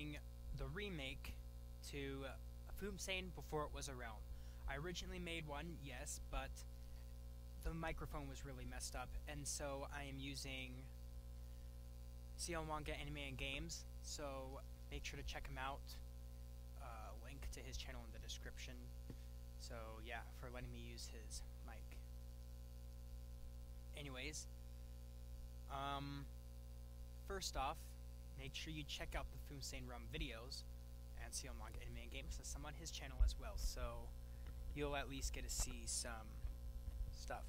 making the remake to Fünfzehn before it was a Realm. I originally made one, yes, but the microphone was really messed up, and so I am using CL Manga Anime and Games, so make sure to check him out. Link to his channel in the description. So yeah, for letting me use his mic. Anyways, first off, make sure you check out the Fünfzehn Rum videos and CL Manga Anime and Games, since I'm on his channel as well, so you'll at least get to see some stuff.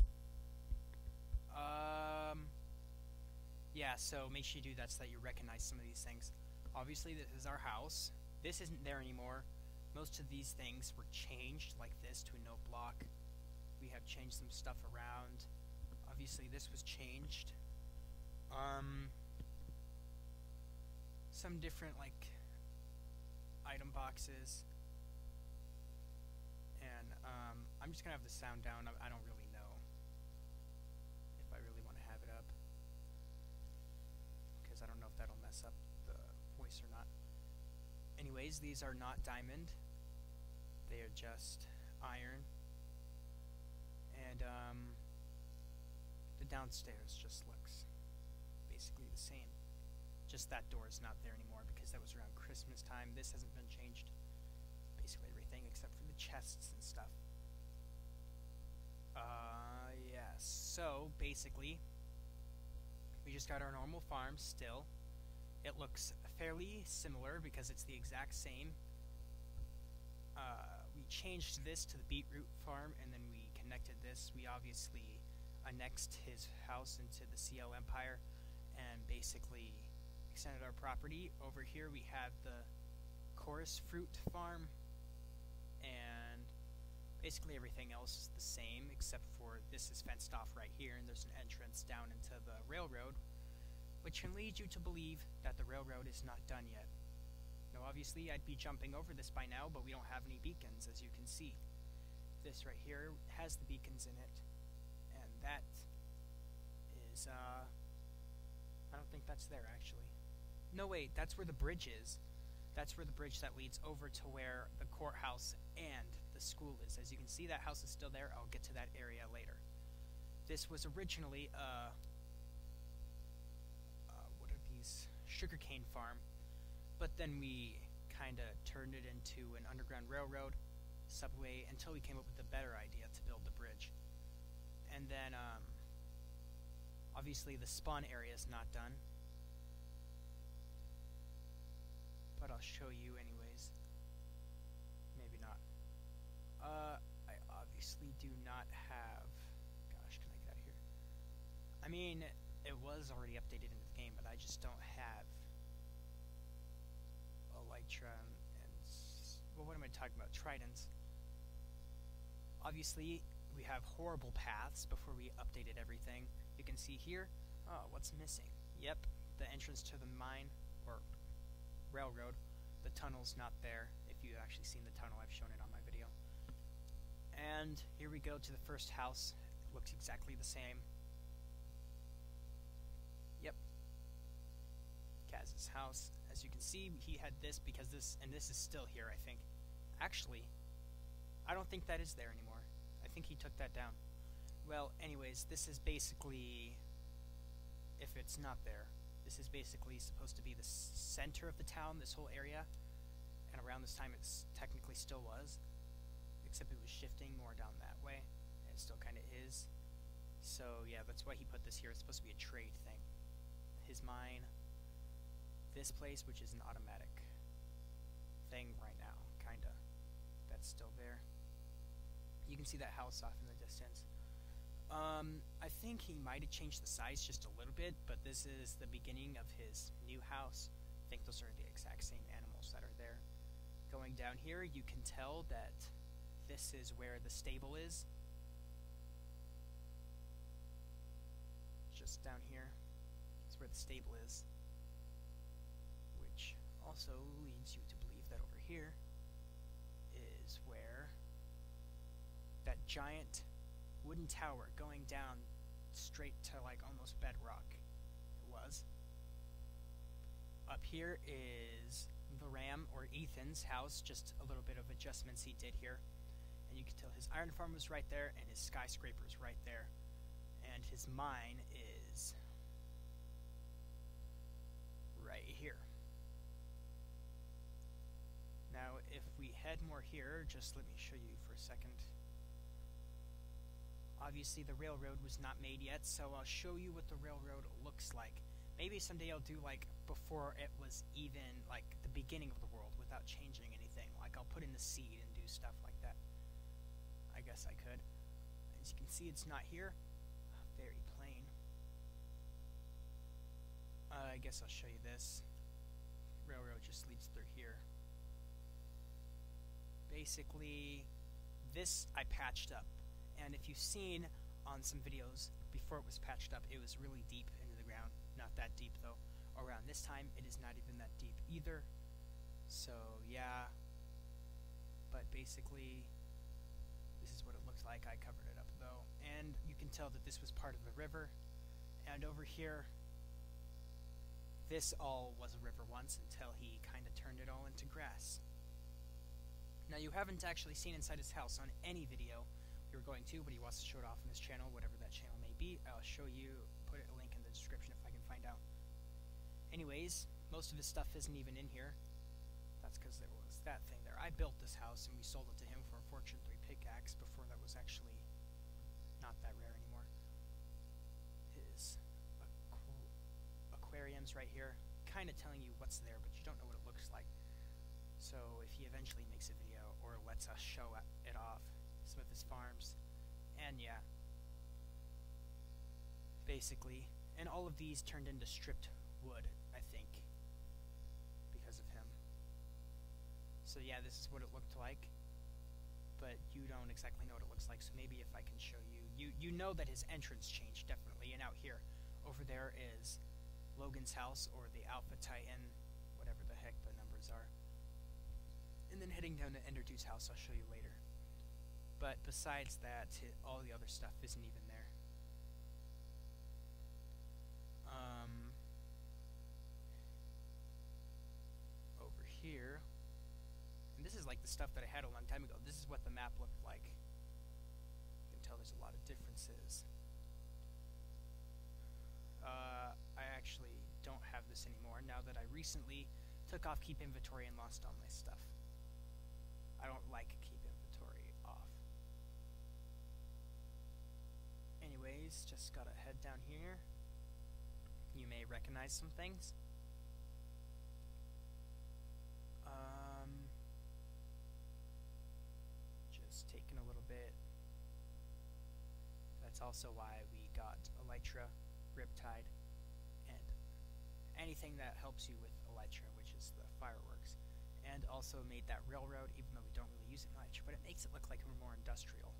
Yeah, so make sure you do that so that you recognize some of these things. Obviously, this is our house. This isn't there anymore. Most of these things were changed, like this, to a note block. We have changed some stuff around. Obviously, this was changed. Some different, like, item boxes. And, I'm just gonna have the sound down. I don't really know if I really want to have it up, because I don't know if that'll mess up the voice or not. Anyways, these are not diamond. They are just iron. And, the downstairs just looks basically the same. Just that door is not there anymore because that was around Christmas time. This hasn't been changed. Basically everything except for the chests and stuff. Yeah, so basically we just got our normal farm still. It looks fairly similar because it's the exact same. We changed this to the beetroot farm, and then we connected this. We obviously annexed his house into the CL Empire and basically extended our property. Over here we have the chorus fruit farm, and basically everything else is the same except for this is fenced off right here, and there's an entrance down into the railroad, which can lead you to believe that the railroad is not done yet. Now obviously I'd be jumping over this by now, but we don't have any beacons, as you can see. This right here has the beacons in it, and that is, I don't think that's there actually. No wait, that's where the bridge is. That's where the bridge that leads over to where the courthouse and the school is. As you can see, that house is still there. I'll get to that area later. This was originally what are these? Sugarcane farm, but then we kind of turned it into an underground railroad, subway, until we came up with a better idea to build the bridge. And then, obviously the spawn area is not done, but I'll show you anyways. Maybe not. I obviously do not have... Gosh, can I get out of here? I mean, it was already updated into the game, but I just don't have Elytra and... Well, what am I talking about? Tridents. Obviously, we have horrible paths before we updated everything. You can see here, oh, what's missing? Yep, the entrance to the mine, or railroad. The tunnel's not there. If you've actually seen the tunnel, I've shown it on my video. And here we go to the first house. It looks exactly the same. Yep. Kaz's house. As you can see, he had this because this, and this is still here, I think. Actually, I don't think that is there anymore. I think he took that down. Well, anyways, this is basically, if it's not there, this is basically supposed to be the center of the town, this whole area. And around this time it technically still was, except it was shifting more down that way. And it still kind of is. So yeah, that's why he put this here. It's supposed to be a trade thing. His mine. This place, which is an automatic thing right now, kinda. That's still there. You can see that house off in the distance. I think he might have changed the size just a little bit, but this is the beginning of his new house. I think those are the exact same animals that are there. Going down here, you can tell that this is where the stable is. Just down here. That's where the stable is. Which also leads you to believe that over here is where that giant wooden tower going down straight to like almost bedrock was. Up here is the Ethan's house, just a little bit of adjustments he did here. And you can tell his iron farm was right there, and his skyscraper is right there. And his mine is right here. Now, if we head more here, just let me show you for a second. Obviously, the railroad was not made yet, so I'll show you what the railroad looks like. Maybe someday I'll do, like, before it was even, like, the beginning of the world without changing anything. Like, I'll put in the seed and do stuff like that. I guess I could. As you can see, it's not here. Very plain. I guess I'll show you this. Railroad just leads through here. Basically, this I patched up. And if you've seen on some videos before it was patched up, it was really deep into the ground. Not that deep, though. Around this time, it is not even that deep either. So, yeah. But basically, this is what it looks like. I covered it up, though. And you can tell that this was part of the river. And over here, this all was a river once until he kind of turned it all into grass. Now, you haven't actually seen inside his house on any video we were going to, but he wants to show it off on his channel, whatever that channel may be. I'll show you, put a link in the description if I can find out. Anyways, most of his stuff isn't even in here. That's because there was that thing there. I built this house and we sold it to him for a Fortune 3 pickaxe before that was actually not that rare anymore. His aquarium's right here, kind of telling you what's there, but you don't know what it looks like. So if he eventually makes a video or lets us show it off, some of his farms, and yeah, basically, and all of these turned into stripped wood, I think, because of him. So yeah, this is what it looked like, but you don't exactly know what it looks like, so maybe if I can show you, you know that his entrance changed, definitely, and out here, over there is Logan's house, or the Alpha Titan, whatever the heck the numbers are. And then heading down to Enderdude's house, I'll show you later. But besides that, all the other stuff isn't even there. Over here, and this is like the stuff that I had a long time ago. This is what the map looked like. You can tell there's a lot of differences. I actually don't have this anymore now that I recently took off keep inventory and lost all my stuff. I don't like keep inventory off. Anyways, just gotta head down here. You may recognize some things. Just taking a little bit. That's also why we got Elytra, Riptide, and anything that helps you with Elytra, which is the fireworks. And also made that railroad, even though we don't really use it much, but it makes it look like we're more industrial.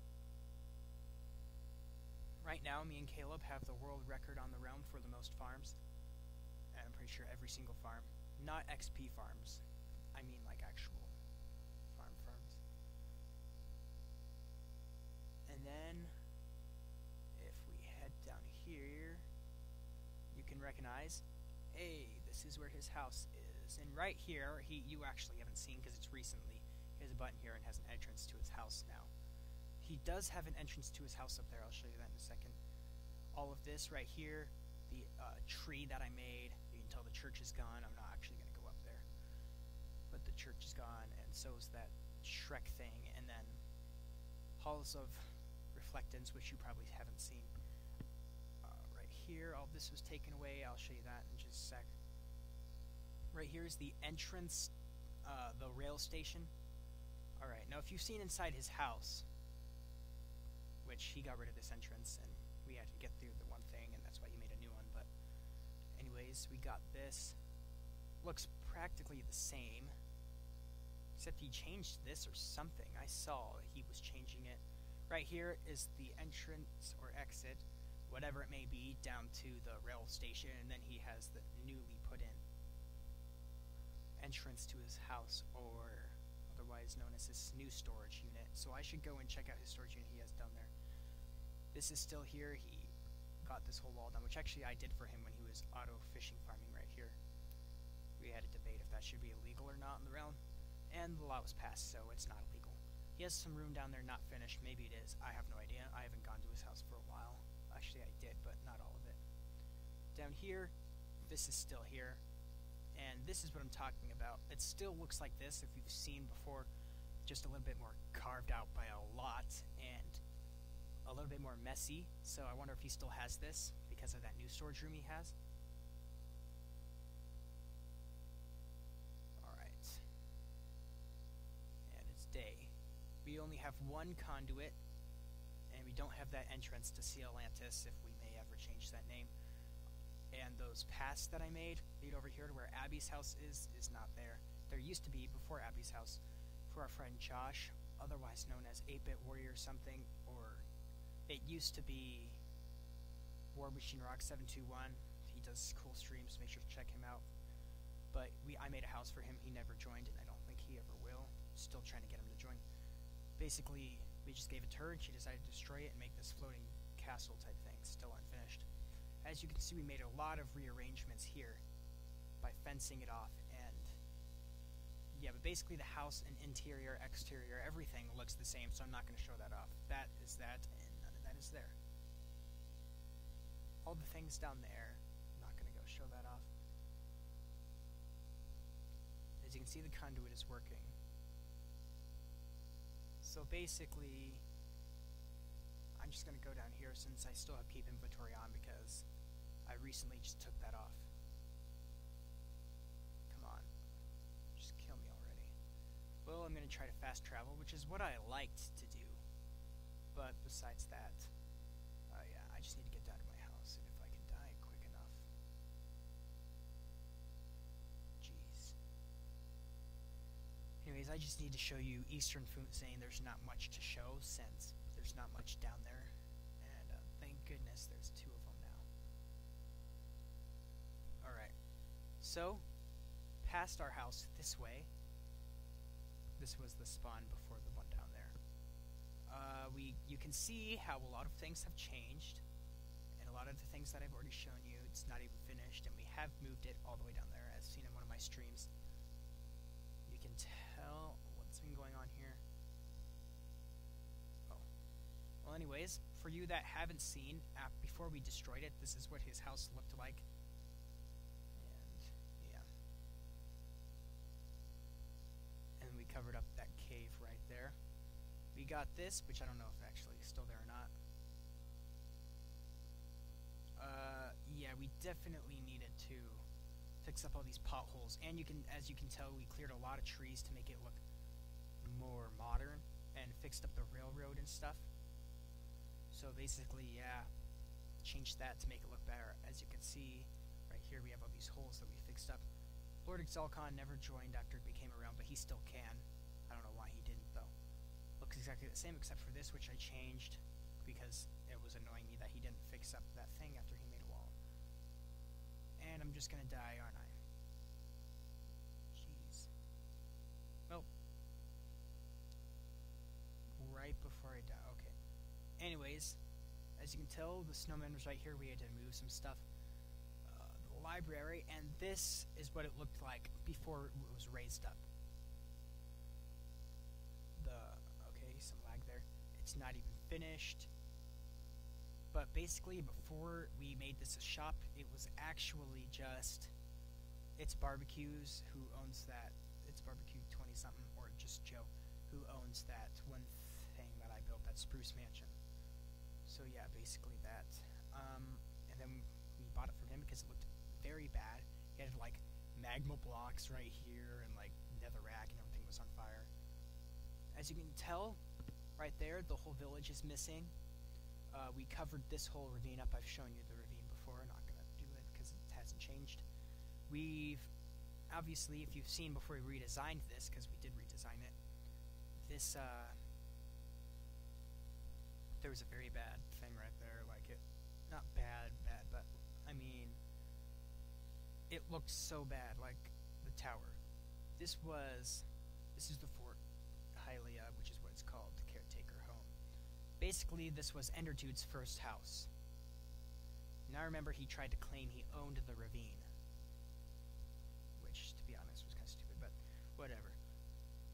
Right now, me and Caleb have the world record on the realm for the most farms. And I'm pretty sure every single farm. Not XP farms. I mean like actual farms. And then, if we head down here, you can recognize, hey, this is where his house is. And right here, you actually haven't seen because it's recently. He has a button here and has an entrance to his house now. He does have an entrance to his house up there. I'll show you that in a second. All of this right here, the tree that I made, you can tell the church is gone. I'm not actually going to go up there. But the church is gone, and so is that Shrek thing. And then Halls of Reflectance, which you probably haven't seen. Right here, all this was taken away. I'll show you that in just a sec. Right here is the entrance, the rail station. Alright, now if you've seen inside his house, which he got rid of this entrance, and we had to get through the one thing, and that's why he made a new one, but anyways, we got this. Looks practically the same, except he changed this or something. I saw he was changing it. Right here is the entrance or exit, whatever it may be, down to the rail station, and then he has the newly put in entrance to his house, or otherwise known as his new storage unit. So I should go and check out his storage unit he has down there. This is still here. He got this whole wall done, which actually I did for him when he was auto fishing farming right here. We had a debate if that should be illegal or not in the realm. and the law was passed, so it's not illegal. He has some room down there not finished. Maybe it is. I have no idea. I haven't gone to his house for a while. Actually, I did, but not all of it. Down here, this is still here, and this is what I'm talking about. It still looks like this, if you've seen before, just a little bit more carved out by a lot, and a little bit more messy. So I wonder if he still has this because of that new storage room he has. Alright. And it's day. We only have one conduit, and we don't have that entrance to Sea Atlantis, if we may ever change that name. And those paths that I made lead over here to where Abby's house is not there. There used to be, before Abby's house, for our friend Josh, otherwise known as 8-Bit Warrior something, or it used to be War Machine Rock 721. He does cool streams, make sure to check him out. But I made a house for him, he never joined, and I don't think he ever will. Still trying to get him to join. Basically, we just gave it to her, and she decided to destroy it and make this floating castle type thing, still unfinished. As you can see, we made a lot of rearrangements here by fencing it off, and yeah, but basically the house and interior, exterior, everything looks the same, so I'm not going to show that off. That is that, and none of that is there. All the things down there, I'm not going to go show that off. As you can see, the conduit is working. So basically, I'm just going to go down here since I still have keep inventory on because I recently just took that off. Come on. Just kill me already. Well, I'm going to try to fast travel, which is what I liked to do. But besides that, yeah, I just need to get down to my house, and if I can die quick enough. Jeez. Anyways, I just need to show you Eastern Fünfzehn. There's not much to show since there's not much down there, and thank goodness there's two of them now. Alright, so past our house this way, this was the spawn before the one down there. You can see how a lot of things have changed, and a lot of the things that I've already shown you, it's not even finished, and we have moved it all the way down there, as seen in one of my streams. You can tell what's been going on here. Well, anyways, for you that haven't seen, before we destroyed it, this is what his house looked like. And, yeah. And we covered up that cave right there. We got this, which I don't know if actually is still there or not. Yeah, we definitely needed to fix up all these potholes. And as you can tell, we cleared a lot of trees to make it look more modern and fixed up the railroad and stuff. So basically, yeah, changed that to make it look better. As you can see, right here we have all these holes that we fixed up. Lord Exalcon never joined after it became around, but he still can. I don't know why he didn't, though. Looks exactly the same except for this, which I changed because it was annoying me that he didn't fix up that thing after he made a wall. And I'm just gonna die, aren't I? Jeez. Well, right before I die. Okay. Anyways, as you can tell, the snowman was right here. We had to move some stuff. The library, and this is what it looked like before it was raised up. Okay, some lag there. It's not even finished. But basically, before we made this a shop, it was actually just It's Barbecues who owns that. It's Barbecue 20-something, or just Joe, who owns that one thing that I built, that spruce mansion. So yeah, basically that. And then we bought it from him because it looked very bad. He had like magma blocks right here and like netherrack and everything was on fire. As you can tell, right there, the whole village is missing. We covered this whole ravine up. I've shown you the ravine before. I'm not going to do it because it hasn't changed. We've, obviously, if you've seen before we redesigned this, because we did redesign it, this, there was a very bad thing right there, like it, not bad, but, I mean, it looked so bad, like the tower. This is the Fort Hylia, which is what it's called, the caretaker home. Basically, this was Enderdude's first house. Now remember, he tried to claim he owned the ravine, which, to be honest, was kind of stupid, but whatever.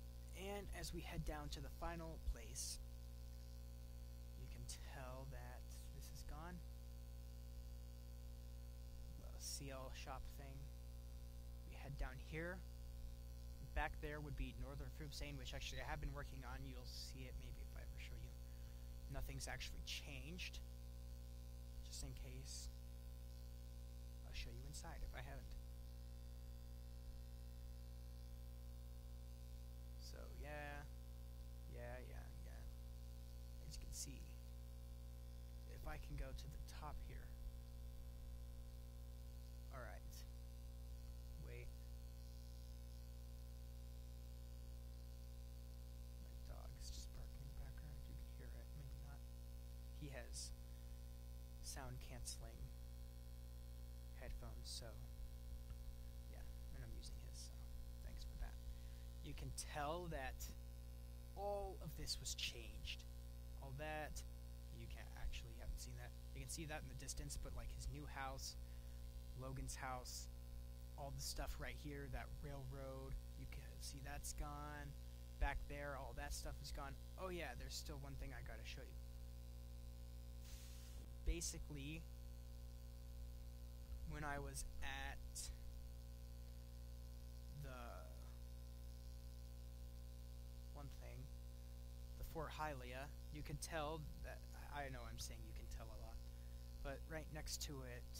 And as we head down to the final place, you can tell that this is gone. The CL shop thing. We head down here. Back there would be Northern Fünfzehn, which actually I have been working on. You'll see it maybe if I ever show you. Nothing's actually changed. Just in case. I'll show you inside if I haven't. So yeah. As you can see, if I can go to the top here. Alright. Wait. My dog's just barking in the background. You can hear it, maybe not. He has sound canceling headphones, so yeah, and I'm using his, so thanks for that. You can tell that all of this was changed. All that, you can't actually, haven't seen that. You can see that in the distance, but like his new house, Logan's house, all the stuff right here, that railroad, you can see that's gone. Back there, all that stuff is gone. Oh yeah, there's still one thing I gotta show you. Basically, when I was at the one thing, the Fort Hylia, you could tell that, I know I'm saying you can tell a lot, but right next to it,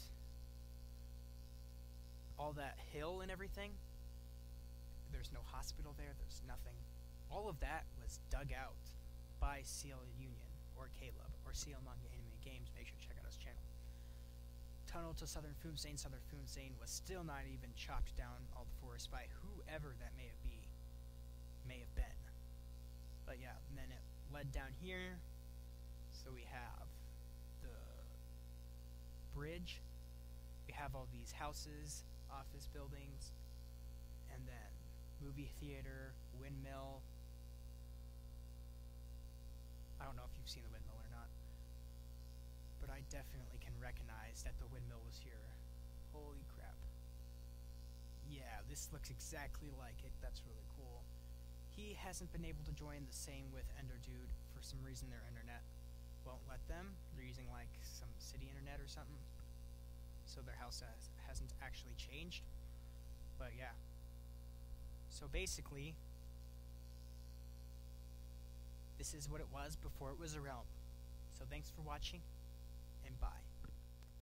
all that hill and everything, there's no hospital there, there's nothing. All of that was dug out by Seal Union, or Caleb, or Seal Manga Anime Games. Make sure to check out his channel. Tunnel to Southern Fünfzehn was still not even chopped down all the forest by whoever that may have been. But yeah, and then it led down here, so we have the bridge, we have all these houses, office buildings, and then movie theater, windmill. I don't know if you've seen the windmill or not, but I definitely can recognize that the windmill was here. Holy crap. Yeah, this looks exactly like it. That's really cool. He hasn't been able to join, the same with Ender Dude. For some reason their internet won't let them. They're using like some city internet or something. So their house hasn't actually changed. But yeah. So basically, this is what it was before it was a realm. So thanks for watching, and bye.